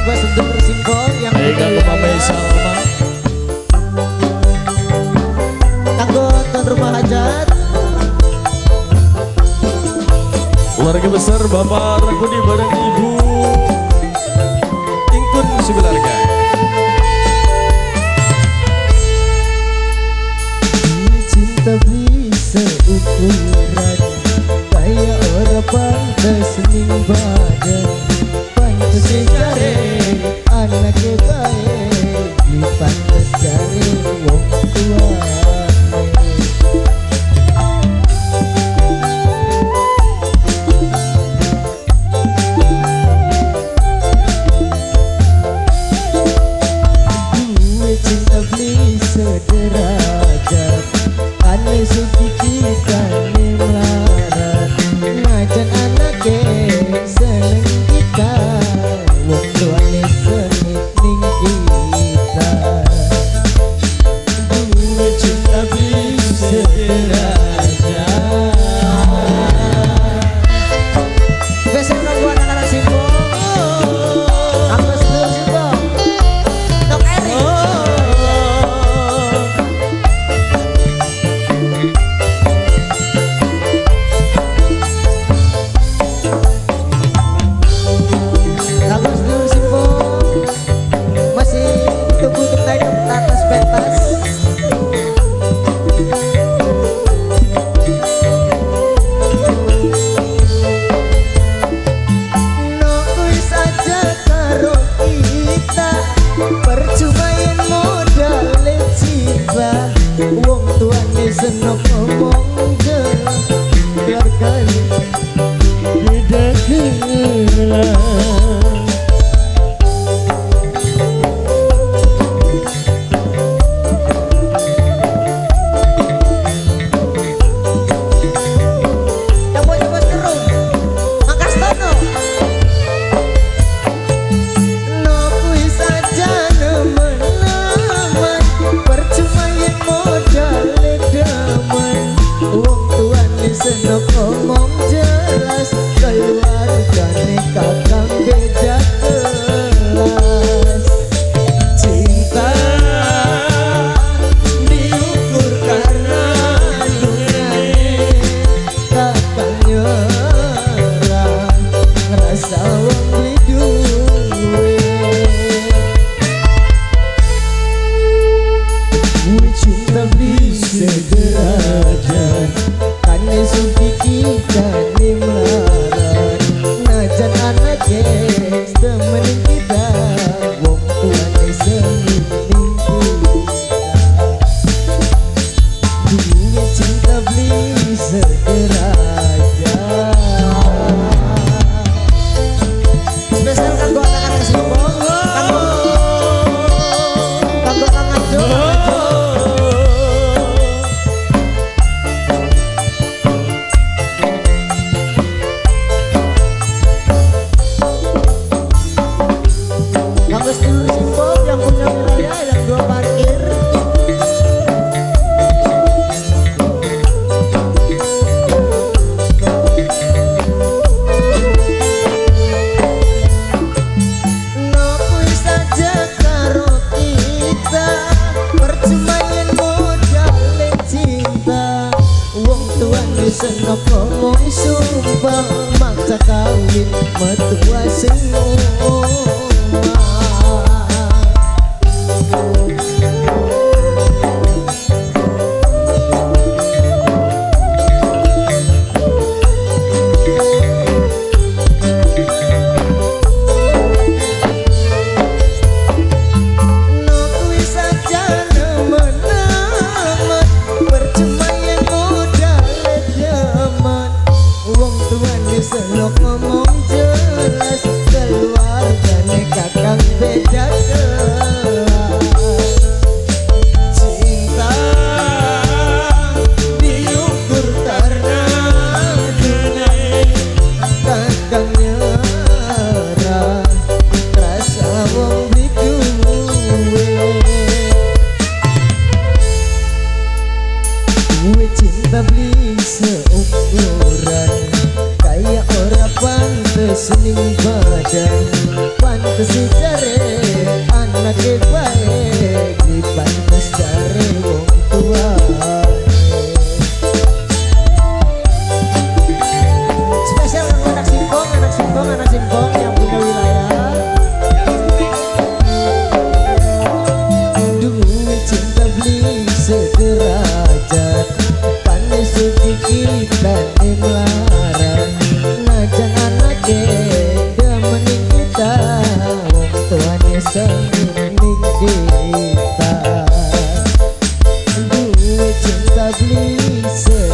Sentur Simpong yang kanggo Mame Salma, kanggo tuan rumah hajat, keluarga besar Bapak Rakuni bareng Ibu Ingkun sekeluarga. cinta bisa ukuran kayak orang pantas ning badan, pantas jare anak baik di pantas jare wong tua. Cinta bisa derajat aneh suci kita nih melarat ngajan anaknya seneng kita wong tuane senit ning kita. Dua cinta bisa derajat besok nunggu anak-anak Simpong apa sedulur Simpong Dok Eri. Wong tuane senok ngomong keluarga beda kelah. Senok ngomong jelas keluargane kakang beda kelas. Cinta diukur karena dunia kakang nyerah ngerasa wong beli duit. Cinta bisa derajat aneh suci kita nih melarat najan anaknya temenin kita wong tuane seneng kita. Dunia cinta beli sederajat. Spesial kanggo anak-anak Simpong, kanggo Kang Ajo. Sedulur Simpong yang punya wilayah yang dua parkir. Nopui saja karo kita percuma yen modal cinta. Wong tuane senok ngomong sumpah maksa kawin mertua semua. Senok ngomong jelas keluargane kakang beda kelas. Cinta diukur karena dunia kakang nyerah rasa wong beli duit. Cinta beli seukuran kayak orang pantes ning badan, pantes jare lagi baik dipantes dari wong tua. Spesial anak simpong yang punya wilayah. Duit cinta beli sederajat, pandai suci kita di melarat. Najan anaknya dia mening kita, wong tuanya semining kita. Duit cinta beli sederajat,